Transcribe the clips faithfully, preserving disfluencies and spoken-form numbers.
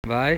Vai.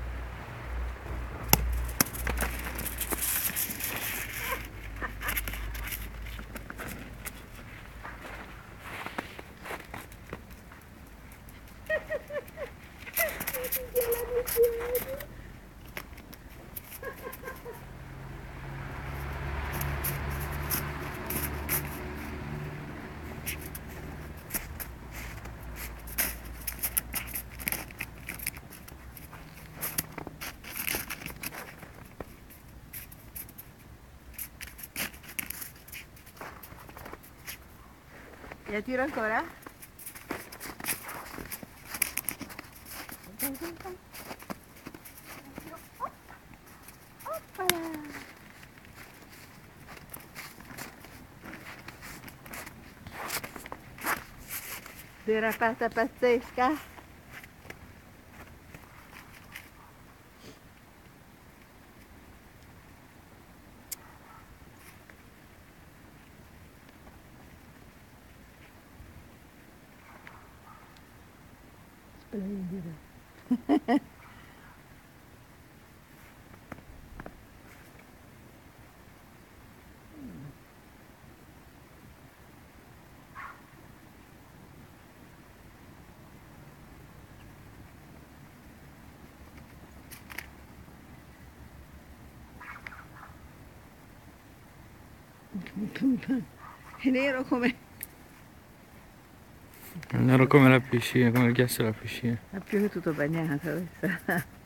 La tiro ancora? Oppala! Derapata pazzesca. Splendida. È nero come... È nero come la piscina, come il ghiaccio della piscina. Ha più che tutto bagnato adesso.